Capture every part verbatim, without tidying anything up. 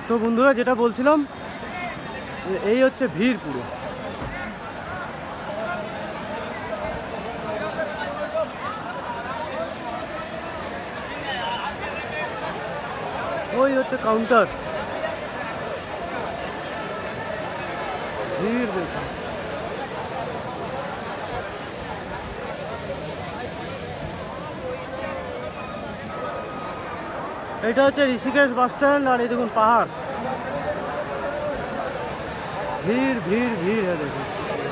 তো বন্ধুরা যেটা বলছিলাম, এই হচ্ছে ভিড় পুরো। ওই হচ্ছে কাউন্টার, ভিড় দেখুন। এটা হচ্ছে ঋষিকেশ বাস স্ট্যান্ড, আর এই দেখুন পাহাড়, ভিড় ভিড় ভিড় দেখুন,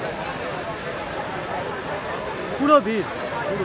পুরো ভিড় পুরো।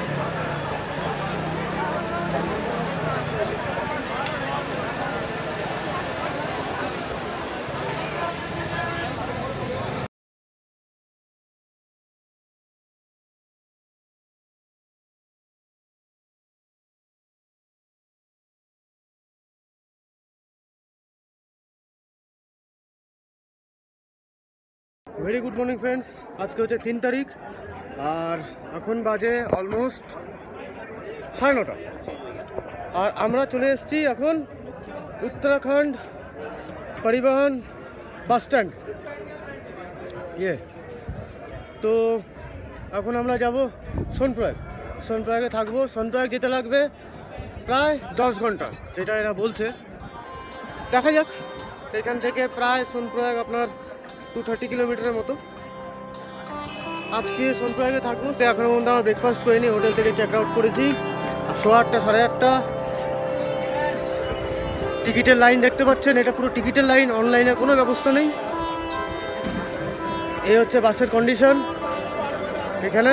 ভেরি গুড মর্নিং ফ্রেন্ডস, আজকে হচ্ছে তিন তারিখ আর এখন বাজে অলমোস্ট সাড়ে নটা। আর আমরা চলে এসেছি এখন উত্তরাখণ্ড পরিবহন বাস স্ট্যান্ড। ইয়ে তো এখন আমরা যাব সোনপ্রয়াগ। সোনপ্রয়াগে থাকবো। সোনপ্রয়াগ যেতে লাগবে প্রায় দশ ঘন্টা, যেটা এরা বলছে। দেখা যাক। এখান থেকে প্রায় সোনপ্রয়াগ আপনার টু থার্টি কিলোমিটারের মতো। আজকে সোনপ্রয়াগে থাকবো। তো এখনো পর্যন্ত আমরা ব্রেকফাস্ট করিনি, হোটেল থেকে চেক আউট করেছি সোয়া আটটা সাড়ে আটটা। টিকিটের লাইন দেখতে পাচ্ছেন, এটা পুরো টিকিটের লাইন, অনলাইনে কোনো ব্যবস্থা নেই। এই হচ্ছে বাসের কন্ডিশন এখানে।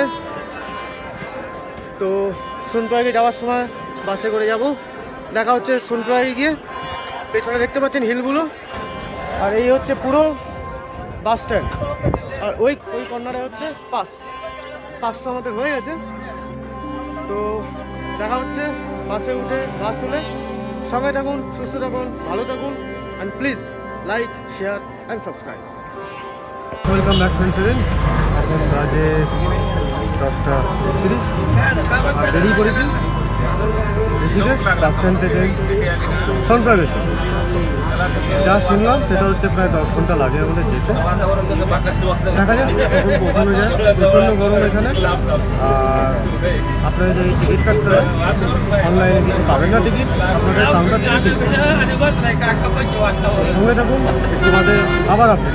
তো সোনপ্রয়াগে যাওয়ার সময় বাসে করে যাব। দেখা হচ্ছে সোনপ্রয়াগে গিয়ে। পেছনে দেখতে পাচ্ছেন হিলগুলো, আর এই হচ্ছে পুরো বাস স্ট্যান্ড। আর ওই ওই কর্নারে হচ্ছে পাস পাস তো আমাদের হয়ে গেছে। তো দেখা হচ্ছে বাসে উঠে, বাস তুলে। সঙ্গে থাকুন, সুস্থ থাকুন, ভালো থাকুন, and please like, share and subscribe. Welcome back friends. এখন বাজে দশটা একত্রিশ আর বেরিয়ে পড়েছি ঋষিকেশ বাস স্ট্যান্ড থেকে সোনপ্রয়াগের। যা শুনলাম সেটা হচ্ছে প্রায় দশ ঘন্টা লাগে আমাদের যেতে। দেখা যাক কখন পৌঁছানো যায়। প্রচণ্ড গরম এখানে। আর আপনারা যদি টিকিট কাটতে হয়, অনলাইনে কিছু পাবেন না টিকিট, আপনাদের কাউন্টার থেকে টিকিট। সঙ্গে থাকুন, একটু বাদে আবার আপডেট।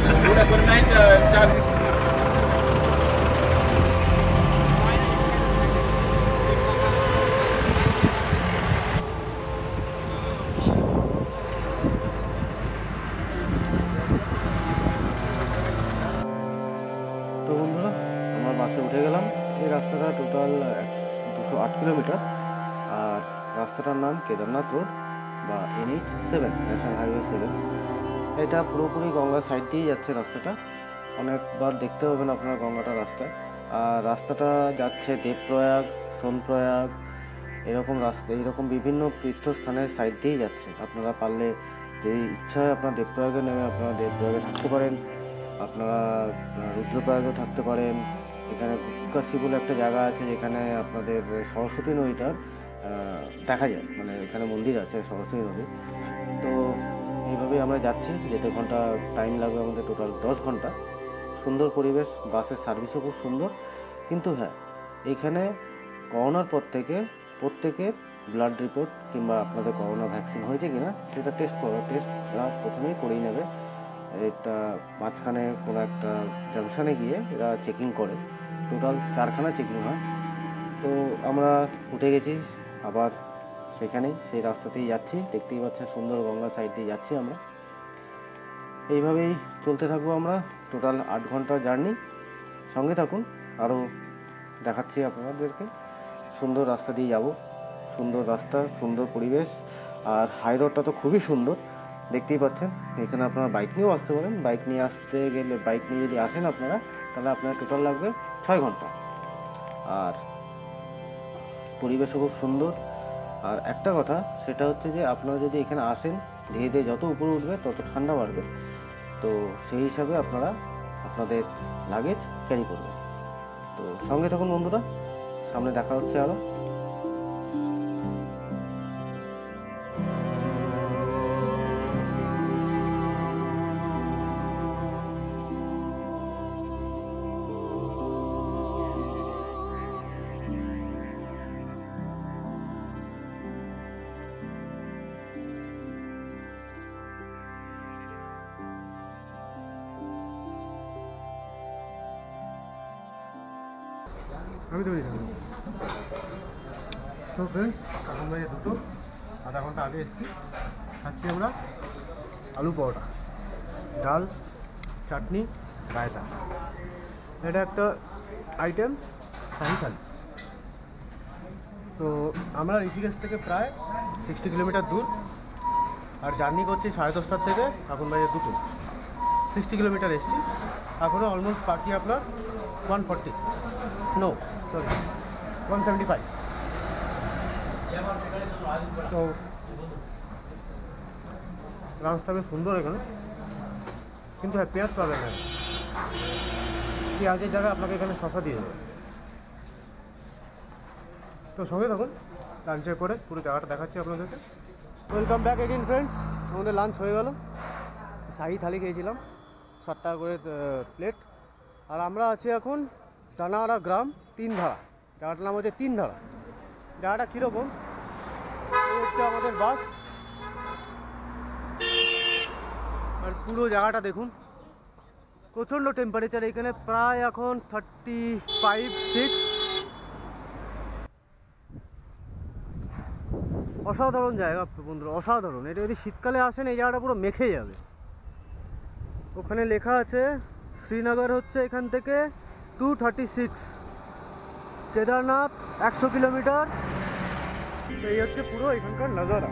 তো বন্ধুরা, আমার বাসে উঠে গেলাম। এই রাস্তাটা টোটাল দুশো আট কিলোমিটার। আর রাস্তাটার নাম কেদারনাথ রোড বা N H seven, national highway seven. এটা পুরোপুরি গঙ্গার সাইড দিয়েই যাচ্ছে রাস্তাটা। অনেকবার দেখতে পাবেন আপনারা গঙ্গাটা রাস্তায়। আর রাস্তাটা যাচ্ছে দেবপ্রয়াগ, সোনপ্রয়াগ, এরকম রাস্তা, এরকম বিভিন্ন তীর্থস্থানের সাইড দিয়েই যাচ্ছে। আপনারা পারলে যদি ইচ্ছা হয় আপনারা দেবপ্রয়াগে নেমে আপনারা দেবপ্রয়াগে থাকতে পারেন, আপনারা রুদ্রপ্রয়াগেও থাকতে পারেন। এখানে গুপ্তকাশী বলে একটা জায়গা আছে, যেখানে আপনাদের সরস্বতী নদীটার দেখা যায়, মানে এখানে মন্দির আছে সরস্বতী নদী। তো এইভাবেই আমরা যাচ্ছি। যেতে ঘন্টা টাইম লাগবে আমাদের, টোটাল দশ ঘন্টা। সুন্দর পরিবেশ, বাসের সার্ভিসও খুব সুন্দর। কিন্তু হ্যাঁ, এইখানে করোনার পর থেকে প্রত্যেকের ব্লাড রিপোর্ট কিংবা আপনাদের করোনা ভ্যাকসিন হয়েছে কিনা সেটা টেস্ট করো। টেস্ট এরা প্রথমেই করেই নেবে। এটা মাঝখানে কোনো একটা জাংশনে গিয়ে এরা চেকিং করে। টোটাল চারখানা চেকিং হয়। তো আমরা উঠে গেছি আবার সেখানেই, সেই রাস্তাতেই যাচ্ছি। দেখতেই পাচ্ছেন সুন্দর গঙ্গা সাইড দিয়ে যাচ্ছি আমরা। এইভাবেই চলতে থাকবো আমরা। টোটাল আট ঘন্টার জার্নি। সঙ্গে থাকুন, আরও দেখাচ্ছি আপনাদেরকে। সুন্দর রাস্তা দিয়ে যাব, সুন্দর রাস্তা, সুন্দর পরিবেশ। আর হাই রোডটা তো খুবই সুন্দর, দেখতেই পাচ্ছেন। এখানে আপনারা বাইক নিয়েও আসতে পারেন। বাইক নিয়ে আসতে গেলে, বাইক নিয়ে যদি আসেন আপনারা, তাহলে আপনার টোটাল লাগবে ছয় ঘন্টা। আর পরিবেশও খুব সুন্দর। আর একটা কথা, সেটা হচ্ছে যে আপনারা যদি এখানে আসেন, ধীরে ধীরে যত উপরে উঠবে তত ঠান্ডা বাড়বে। তো সেই হিসাবে আপনারা আপনাদের লাগেজ ক্যারি করবেন। তো সঙ্গে থাকুন বন্ধুরা, সামনে দেখা হচ্ছে আরও। আমি তৈরি থাকবো। সো ফ্রেন্ডস, এখন বাজে দুটো, আধা ঘন্টা আগে এসেছি। খাচ্ছি আমরা আলু পরোটা, ডাল, চাটনি, রায়তা। এটা একটা আইটেম, শাহি থালি। তো আমরা ঋষিকেশ থেকে প্রায় সিক্সটি কিলোমিটার দূর, আর জার্নি করছি সাড়ে দশটার থেকে এখন বাজে দুটো। সিক্সটি কিলোমিটার এসছি, এখনও অলমোস্ট বাকি আপনার one forty no sorry one seventy five. তো রাস্তা বেশ সুন্দর এখানে, কিন্তু হ্যাঁ পেঁয়াজ পাবেন না। পেঁয়াজের জায়গায় আপনাকে এখানে শশা দিয়ে দেবে। তো সঙ্গে থাকুন, লাঞ্চের পরে পুরো জায়গাটা দেখাচ্ছি আপনাদেরকে। Welcome back again friends. আমাদের লাঞ্চ হয়ে গেল, শাহি থালি খেয়েছিলাম, ষাট টাকা করে প্লেট। আর আমরা আছি এখন দানাহারা গ্রাম, তিন ধারা। জায়গাটার নাম হচ্ছে তিন ধারা। জায়গাটা কীরকম, এই হচ্ছে আমাদের বাস, আর পুরো জায়গাটা দেখুন। প্রচণ্ড টেম্পারেচার এখানে, প্রায় এখন থার্টি ফাইভ সিক্স। অসাধারণ জায়গা বন্ধুরা, অসাধারণ। এটা যদি শীতকালে আসেন এই জায়গাটা পুরো মেখে যাবে। ওখানে লেখা আছে শ্রীনগর হচ্ছে এখান থেকে টু থার্টি সিক্স, কেদারনাথ একশো কিলোমিটার। এই হচ্ছে পুরো এখানকার নজারা।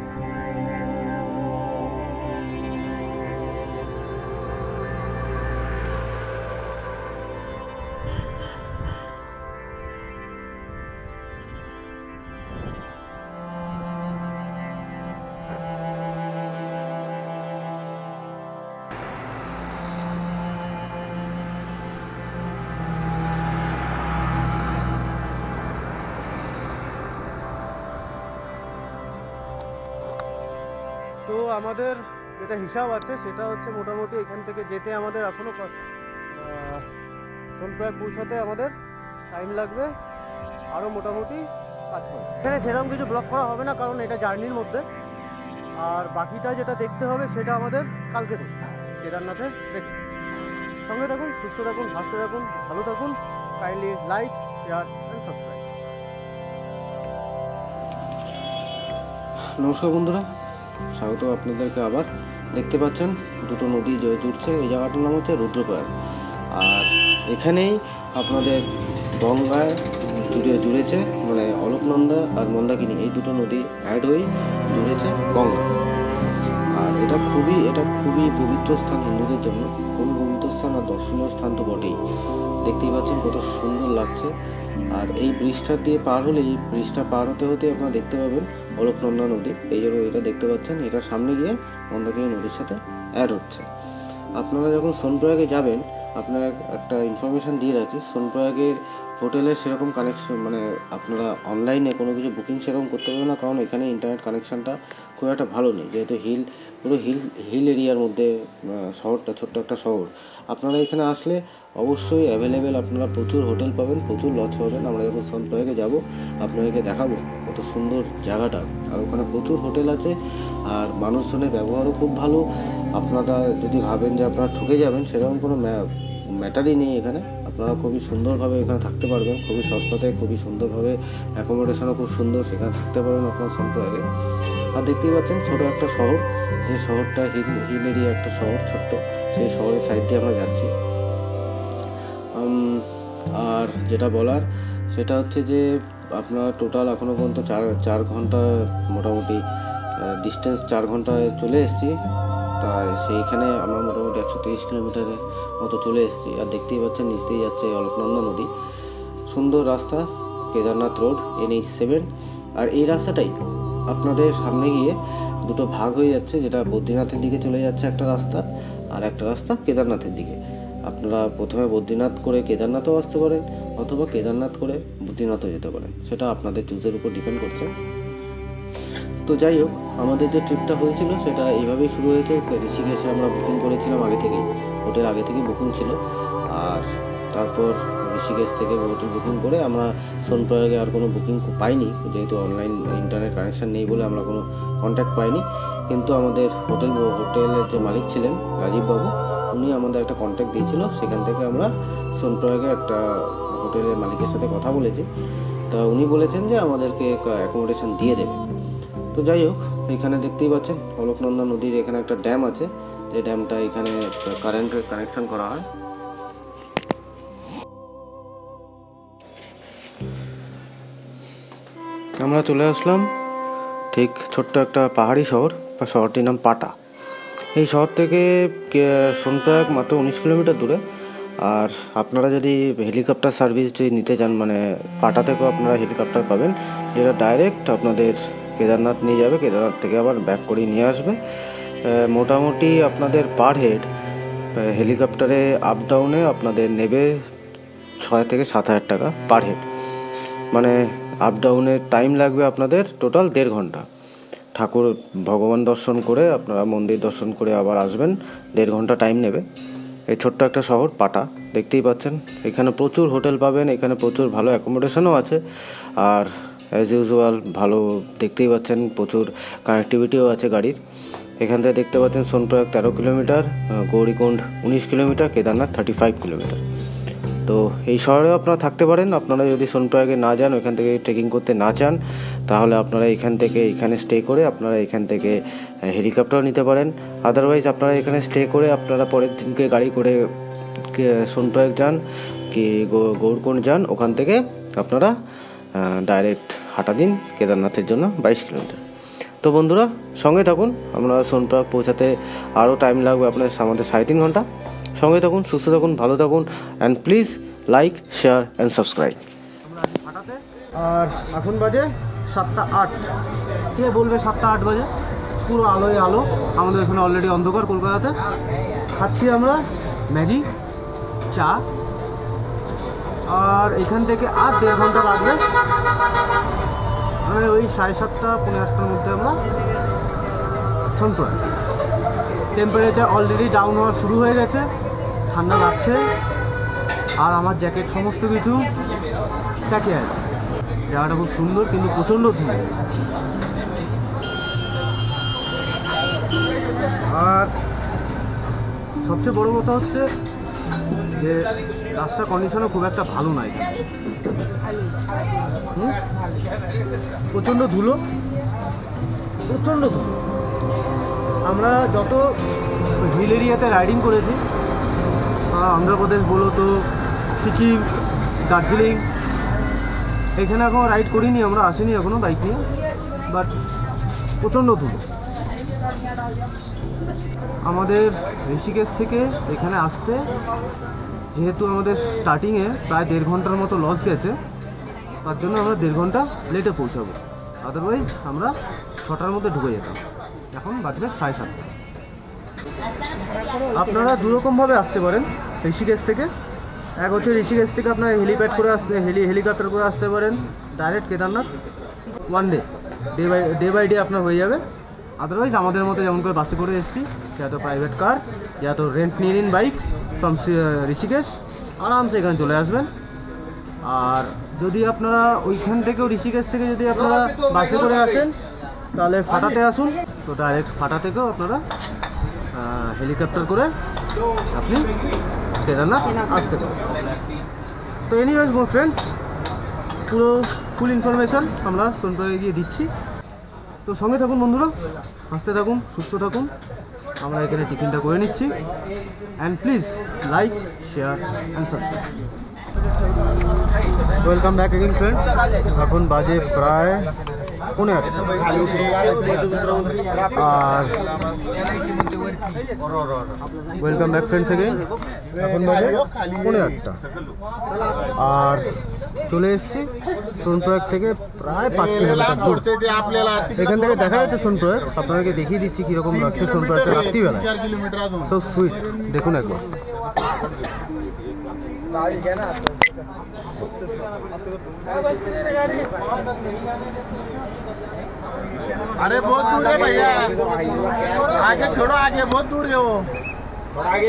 তো আমাদের যেটা হিসাব আছে সেটা হচ্ছে মোটামুটি এখান থেকে যেতে আমাদের এখনও সোনপ্রয়াগ পৌঁছাতে আমাদের টাইম লাগবে আরও মোটামুটি পাঁচ ঘন্টা। এখানে সেরকম কিছু ব্লক করা হবে না, কারণ এটা জার্নির মধ্যে। আর বাকিটা যেটা দেখতে হবে সেটা আমাদের কালকে থেকে কেদারনাথের ট্রেকিং। সঙ্গে থাকুন, সুস্থ থাকুন, হাসতে থাকুন, ভালো থাকুন। Kindly like, share and subscribe. নমস্কার বন্ধুরা, স্বাগত আপনাদেরকে। আবার দেখতে পাচ্ছেন দুটো নদী যে জুড়ছে, এই জায়গাটার নাম হচ্ছে রুদ্রপ্রয়াগ। আর এখানেই আপনাদের গঙ্গায় জুড়ে জুড়েছে, মানে অলকনন্দা আর মন্দাকিনী এই দুটো নদী অ্যাড হয়ে জুড়েছে গঙ্গা। আর এটা খুবই এটা খুবই পবিত্র স্থান হিন্দুদের জন্য, খুবই পবিত্র স্থান আর দর্শনীয় স্থান তো বটেই। দেখতেই পাচ্ছেন কত সুন্দর লাগছে। আর এই ব্রিজটা দিয়ে পার হলে, এই ব্রিজটা পার হতে হতে আপনারা দেখতে পাবেন অলকনন্দা নদী। এই জন্য এটা দেখতে পাচ্ছেন, এটার সামনে গিয়ে মন্দাকিনী নদীর সাথে অ্যাড হচ্ছে। আপনারা যখন সোনপ্রয়াগে যাবেন, আপনার একটা ইনফরমেশান দিয়ে রাখি, সোনপ্রয়াগের হোটেলের সেরকম কানেকশন, মানে আপনারা অনলাইনে কোনো কিছু বুকিং সেরকম করতে পারবেন না, কারণ এখানে ইন্টারনেট কানেকশানটা খুব একটা ভালো নেই। যেহেতু হিল পুরো হিল হিল এরিয়ার মধ্যে শহরটা, ছোট্ট একটা শহর। আপনারা এখানে আসলে অবশ্যই অ্যাভেলেবেল আপনারা প্রচুর হোটেল পাবেন, প্রচুর লজ পাবেন। আমরা যখন সোনপ্রয়াগে যাব আপনাদেরকে দেখাবো কত সুন্দর জায়গাটা। আর ওখানে প্রচুর হোটেল আছে, আর মানুষজনের ব্যবহারও খুব ভালো। আপনারা যদি ভাবেন যে আপনারা ঠকে যাবেন, সেরকম কোনো ম্যাটারই নেই এখানে। আপনারা খুবই সুন্দরভাবে এখানে থাকতে পারবেন, খুবই সস্তাতে, খুবই সুন্দরভাবে, অ্যাকোমোডেশনও খুব সুন্দর, সেখানে থাকতে পারবেন আপনার সোনপ্রয়াগে। আর দেখতেই পাচ্ছেন ছোটো একটা শহর, যে শহরটা হিল হিল এরিয়া একটা শহর ছোট্ট, সেই শহরের সাইড দিয়ে আমরা যাচ্ছি। আর যেটা বলার সেটা হচ্ছে যে আপনার টোটাল এখনও পর্যন্ত চার চার ঘন্টা মোটামুটি ডিস্টেন্স, চার ঘন্টায় চলে এসেছি। তা সেইখানে আমরা মোটামুটি একশো তিরিশ কিলোমিটারের মতো চলে এসেছি। আর দেখতেই পাচ্ছেন নিচ দিয়ে যাচ্ছে অলকনন্দা নদী, সুন্দর রাস্তা, Kedarnath road, N H seven. আর এই রাস্তাটাই আপনাদের সামনে গিয়ে দুটো ভাগ হয়ে যাচ্ছে, যেটা বদ্রীনাথের দিকে চলে যাচ্ছে একটা রাস্তা, আর একটা রাস্তা কেদারনাথের দিকে। আপনারা প্রথমে বদ্রীনাথ করে কেদারনাথও আসতে পারেন, অথবা কেদারনাথ করে বদ্রীনাথও যেতে পারেন, সেটা আপনাদের চুজের উপর ডিপেন্ড করছে। তো যাই হোক, আমাদের যে ট্রিপটা হয়েছিল সেটা এইভাবেই শুরু হয়েছে। ঋষিকেশে আমরা বুকিং করেছিলাম আগে থেকেই, হোটেল আগে থেকেই বুকিং ছিল। আর তারপর ঋষিকেশ থেকে হোটেল বুকিং করে আমরা সোনপ্রয়াগে আর কোনো বুকিং পাইনি, যেহেতু অনলাইন ইন্টারনেট কানেকশান নেই বলে আমরা কোনো কন্ট্যাক্ট পাইনি। কিন্তু আমাদের হোটেল হোটেলের যে মালিক ছিলেন রাজীববাবু, উনি আমাদের একটা কন্ট্যাক্ট দিয়েছিল, সেখান থেকে আমরা সোনপ্রয়াগে একটা হোটেলের মালিকের সাথে কথা বলেছি, তা উনি বলেছেন যে আমাদেরকে অ্যাকোমোডেশন দিয়ে দেবে। তো যাই হোক, এখানে দেখতেই পাচ্ছেন অলকনন্দা নদীর এখানে একটা ড্যাম আছে, যে ড্যামটা এখানে কারেন্টের কানেকশন করা হয়। আমরা চলে আসলাম ঠিক ছোট্ট একটা পাহাড়ি শহর, বা শহরটির নাম পাটা। এই শহর থেকে সোনপ্রয়াগ মাত্র উনিশ কিলোমিটার দূরে। আর আপনারা যদি হেলিকপ্টার সার্ভিস যদি নিতে চান, মানে পাটা থেকেও আপনারা হেলিকপ্টার পাবেন, যেটা ডাইরেক্ট আপনাদের কেদারনাথ নিয়ে যাবে, কেদারনাথ থেকে আবার ব্যাক করে নিয়ে আসবে। মোটামুটি আপনাদের পার হেড হেলিকপ্টারে আপ ডাউনে আপনাদের নেবে ছয় থেকে সাত হাজার টাকা পার হেড। মানে আপ ডাউনের টাইম লাগবে আপনাদের টোটাল দেড় ঘন্টা। ঠাকুর ভগবান দর্শন করে আপনারা মন্দির দর্শন করে আবার আসবেন, দেড় ঘন্টা টাইম নেবে। এই ছোট্ট একটা শহর পাটা, দেখতেই পাচ্ছেন। এখানে প্রচুর হোটেল পাবেন, এখানে প্রচুর ভালো অ্যাকোমোডেশনও আছে। আর অ্যাজ ইউজুয়াল ভালো দেখতেই পাচ্ছেন, প্রচুর কানেক্টিভিটিও আছে গাড়ির। এখান থেকে দেখতে পাচ্ছেন সোনপ্রয়াগ তেরো কিলোমিটার, গৌরীকুণ্ড উনিশ kilometre, Kedarnath thirty five kilometre. তো এই শহরেও আপনারা থাকতে পারেন। আপনারা যদি সোনপ্রয়াগে না যান, ওইখান থেকে ট্রেকিং করতে না চান, তাহলে আপনারা এখান থেকে এখানে স্টে করে আপনারা এখান থেকে হেলিকপ্টার নিতে পারেন। আদারওয়াইজ আপনারা এখানে স্টে করে আপনারা পরের দিনকে গাড়ি করে সোনপ্রয়াগ যান কি গৌরকুণ্ড যান, ওখান থেকে আপনারা ডাইরেক্ট হাঁটা দিন কেদারনাথের জন্য বাইশ কিলোমিটার। তো বন্ধুরা সঙ্গে থাকুন, আমরা সোনপ্রয়াগ পৌঁছাতে আরও টাইম লাগবে আপনার আমাদের সাড়ে তিন ঘন্টা। সঙ্গে থাকুন, সুস্থ থাকুন, ভালো থাকুন, and please like, share and subscribe. আমরা আছি ফাটাতে, আর এখন বাজে সাতটা আট। কে বলবে সাতটা আট বাজে? পুরো আলোয় আলো। আমাদের এখানে অলরেডি অন্ধকার কলকাতাতে। খাচ্ছি আমরা ম্যাগি, চা, আর এখান থেকে আর দেড় ঘন্টা লাগবে, মানে ওই সাড়ে সাতটা পনেরো আটটার মধ্যে আমরা সোনপ্রয়াগ। টেম্পারেচার অলরেডি ডাউন হওয়া শুরু হয়ে গেছে, ঠান্ডা লাগছে, আর আমার জ্যাকেট সমস্ত কিছু স্যাকে আছে। জায়গাটা খুব সুন্দর, কিন্তু প্রচণ্ড ধুলো। আর সবচেয়ে বড় কথা হচ্ছে যে রাস্তার কন্ডিশনও খুব একটা ভালো নয়, প্রচণ্ড ধুলো, প্রচণ্ড ধুলো। আমরা যত হিল এরিয়াতে রাইডিং করেছি, অন্ধ্রপ্রদেশ বলো তো, সিকিম, দার্জিলিং, এখানে এখনও রাইড করিনি, আমরা আসিনি এখনও বাইক নিয়ে, বাট প্রচণ্ড ধুলো। আমাদের ঋষিকেশ থেকে এখানে আসতে যেহেতু আমাদের স্টার্টিংয়ে প্রায় দেড় ঘন্টার মতো লস গেছে, তার জন্য আমরা দেড় ঘন্টা লেটে পৌঁছাবো। আদারওয়াইজ আমরা ছটার মধ্যে ঢুকে যেতাম। এখন বাজবে সাড়ে সাতটা। আপনারা দুরকমভাবে আসতে পারেন ঋষিকেশ থেকে। এক হচ্ছে ঋষিকেশ থেকে আপনারা হেলিপ্যাড করে আসতে হেলি হেলিকপ্টার করে আসতে পারেন direct Kedarnath. One day day by day by day আপনার হয়ে যাবে। আদারওয়াইজ আমাদের মতো যেমন করে বাসে করে এসেছি, যা তো প্রাইভেট কার, যা তো রেন্ট নিয়ে নিন বাইক ফ্রম ঋষিকেশ, আরামসে এখানে চলে আসবেন। আর যদি আপনারা ওইখান থেকেও ঋষিকেশ থেকে যদি আপনারা বাসে করে আসেন, তাহলে ফাটাতে আসুন। তো ডাইরেক্ট ফাটা থেকেও আপনারা হেলিকপ্টার করে আপনি কেদারনাথ আসতে পারেন। তো এনিওয়েজ মো ফ্রেন্ডস, পুরো ফুল ইনফরমেশন আমরা সোনপ্রয়াগে গিয়ে দিচ্ছি। তো সঙ্গে থাকুন বন্ধুরা, হাসতে থাকুন, সুস্থ থাকুন। আমরা এখানে টিফিনটা করে নিচ্ছি, and please like, share and subscribe. Welcome back again friends. এখন বাজে প্রায় পনেরো আটটা, আর ওয়েলকাম ব্যাক ফ্রেন্ডস এগেইন। এখন বাজে পনেরো আটটা, আর চলে এসেছি সোনপ্রয়াগ থেকে প্রায় পাঁচ কিলোমিটার দূর। এখান থেকে দেখা যাচ্ছে সোনপ্রয়াগ, আপনাদেরকে দেখিয়ে দিচ্ছি কীরকম লাগছে সোনপ্রয়াগটা রাত্রিবেলা। সো সুইট, দেখুন একবার। अरे बहुत दूर है भैया, आगे छोड़ो, आगे बहुत दूर है वो। आगे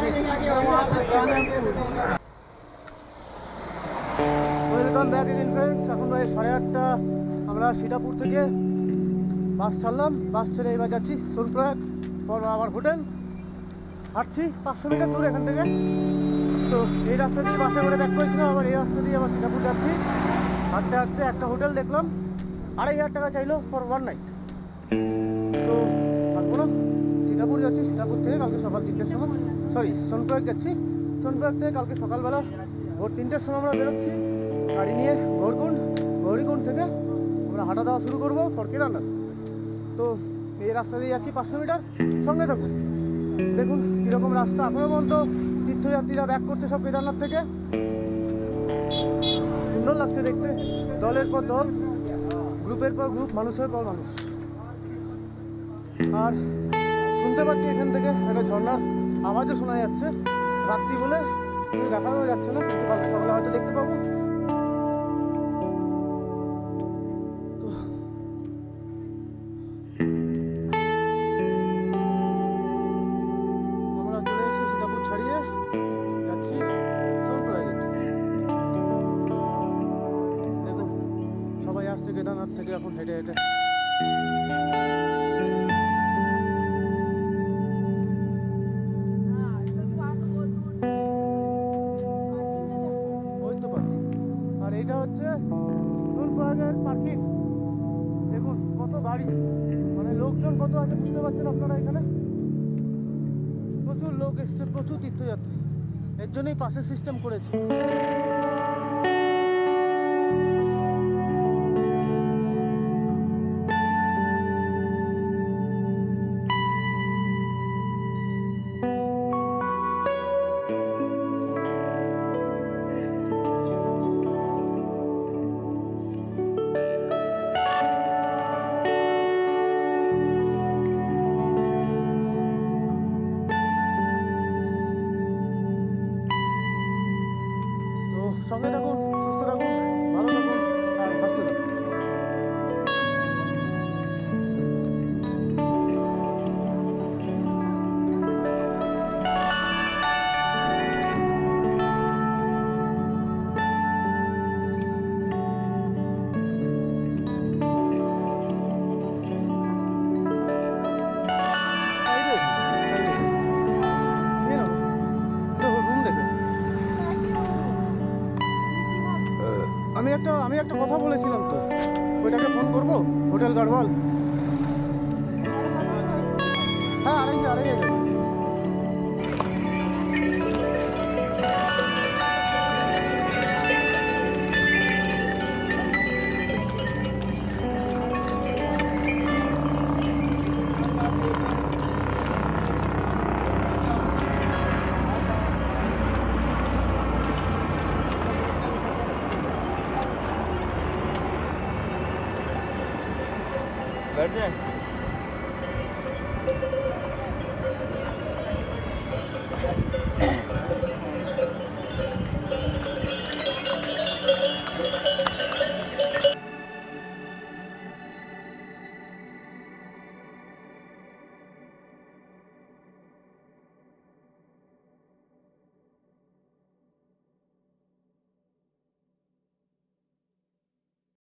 ওয়েলকাম ব্যাক এগেইন ফ্রেন্ডস। এখন প্রায় সাড়ে আটটা। আমরা সীতাপুর থেকে বাস ছাড়লাম, বাস ছেড়ে এবার যাচ্ছি সোনপ্রয়াগ ফর আওয়ার হোটেল। হাঁটছি পাঁচশো মিটার দূর এখান থেকে। তো এই রাস্তা দিয়ে বাসে করে ব্যাক করেছিলাম, আবার এই রাস্তা দিয়ে আবার সীতাপুর যাচ্ছি। হাঁটতে হাঁটতে একটা হোটেল দেখলাম, আড়াই হাজার টাকা চাইলো ফর ওয়ান নাইট। সো থাকবো না, সীতাপুর যাচ্ছি। সীতাপুর থেকে কালকে সকাল তিনটের সময়, সরি সোনপ্রয়াগ যাচ্ছি। সোনপ্রয়াগ থেকে কালকে সকালবেলা ভোর তিনটের সময় আমরা বেরোচ্ছি গাড়ি নিয়ে গৌরকুণ্ড। গৌরীকুণ্ড থেকে আমরা হাঁটা দেওয়া শুরু করবো ফর কেদারনাথ। তো এই রাস্তা দিয়ে যাচ্ছি পাঁচশো মিটার, সঙ্গে থাকুন, দেখুন কীরকম রাস্তা। এখনও পর্যন্ত তীর্থযাত্রীরা ব্যাক করছে সব কেদারনাথ থেকে। সুন্দর লাগছে দেখতে, দলের পর দল, গ্রুপের পর গ্রুপ, মানুষের পর মানুষ। আর শুনতে পাচ্ছি এখান থেকে একটা ঝর্ণার আওয়াজও শোনা যাচ্ছে। রাত্রি বলে কিছু দেখানো যাচ্ছে না, কিন্তু কালকে সকালে হয়তো দেখতে পাবো। তো আমরা চলে এসেছি সীতাপুর ছাড়িয়ে যাচ্ছি সোনপ্রয়াগের দিকে। দেখুন সবাই আসছে কেদারনাথ থেকে এখন হেঁটে হেঁটে। আর এইটা হচ্ছে সোনপ্রয়াগের পার্কিং। দেখুন কত গাড়ি, মানে লোকজন কত আছে বুঝতে পারছেন আপনারা। এখানে প্রচুর লোক এসছে, প্রচুর তীর্থযাত্রী, এর জন্যই পাসের সিস্টেম করেছে। সঙ্গে থাকুন, সুস্থ থাকুন, ভালো থাকুন আর হাসতে থাকুন। আমি একটা আমি একটা কথা বলেছিলাম তো, ওইটাকে ফোন করবো, হোটেল গাড়ওয়াল। হ্যাঁ আড়াই আড়াই হাজার। बैठ जाए।